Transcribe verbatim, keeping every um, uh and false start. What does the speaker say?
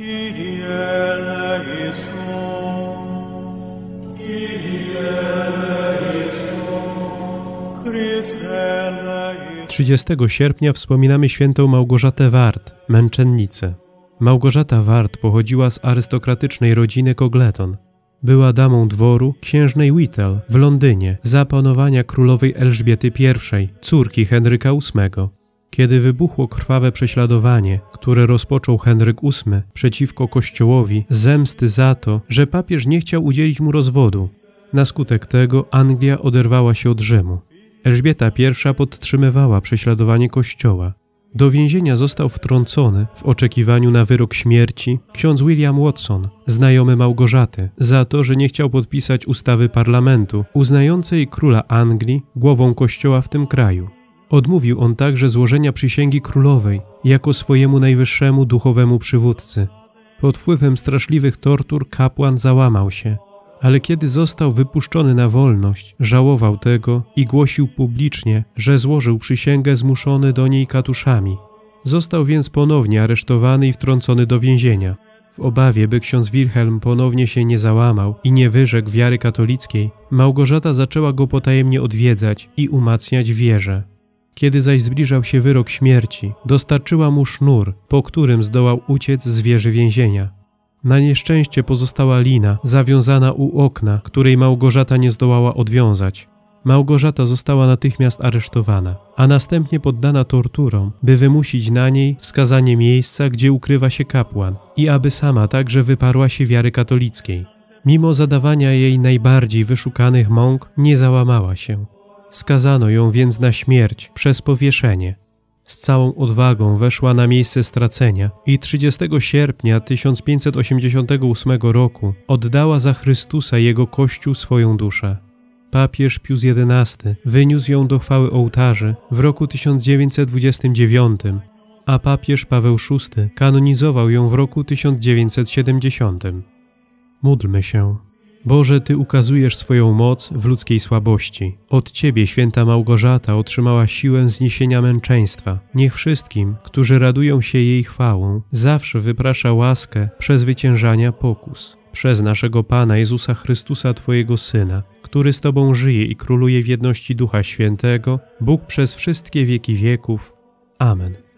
Kyrie eleison, Kyrie eleison, Chryste eleison. trzydziestego sierpnia wspominamy świętą Małgorzatę Ward, męczennicę. Małgorzata Ward pochodziła z arystokratycznej rodziny Cogleton. Była damą dworu księżnej Whittle w Londynie za panowania królowej Elżbiety I, córki Henryka ósmego. Kiedy wybuchło krwawe prześladowanie, które rozpoczął Henryk ósmy przeciwko Kościołowi z zemsty za to, że papież nie chciał udzielić mu rozwodu, na skutek tego Anglia oderwała się od Rzymu. Elżbieta I podtrzymywała prześladowanie Kościoła. Do więzienia został wtrącony w oczekiwaniu na wyrok śmierci ksiądz William Watson, znajomy Małgorzaty, za to, że nie chciał podpisać ustawy parlamentu uznającej króla Anglii głową Kościoła w tym kraju. Odmówił on także złożenia przysięgi królowej jako swojemu najwyższemu duchowemu przywódcy. Pod wpływem straszliwych tortur kapłan załamał się, ale kiedy został wypuszczony na wolność, żałował tego i głosił publicznie, że złożył przysięgę zmuszony do niej katuszami. Został więc ponownie aresztowany i wtrącony do więzienia. W obawie, by ksiądz Wilhelm ponownie się nie załamał i nie wyrzekł wiary katolickiej, Małgorzata zaczęła go potajemnie odwiedzać i umacniać w wierze. Kiedy zaś zbliżał się wyrok śmierci, dostarczyła mu sznur, po którym zdołał uciec z wieży więzienia. Na nieszczęście pozostała lina zawiązana u okna, której Małgorzata nie zdołała odwiązać. Małgorzata została natychmiast aresztowana, a następnie poddana torturom, by wymusić na niej wskazanie miejsca, gdzie ukrywa się kapłan i aby sama także wyparła się wiary katolickiej. Mimo zadawania jej najbardziej wyszukanych mąk nie załamała się. Skazano ją więc na śmierć przez powieszenie. Z całą odwagą weszła na miejsce stracenia i trzydziestego sierpnia tysiąc pięćset osiemdziesiątego ósmego roku oddała za Chrystusa Jego Kościół swoją duszę. Papież Pius jedenasty wyniósł ją do chwały ołtarzy w roku tysiąc dziewięćset dwudziestym dziewiątym, a papież Paweł szósty kanonizował ją w roku tysiąc dziewięćset siedemdziesiątym. Módlmy się. Boże, Ty ukazujesz swoją moc w ludzkiej słabości. Od Ciebie, święta Małgorzata, otrzymała siłę zniesienia męczeństwa. Niech wszystkim, którzy radują się jej chwałą, zawsze wyprasza łaskę przezwyciężania pokus. Przez naszego Pana Jezusa Chrystusa, Twojego Syna, który z Tobą żyje i króluje w jedności Ducha Świętego, Bóg przez wszystkie wieki wieków. Amen.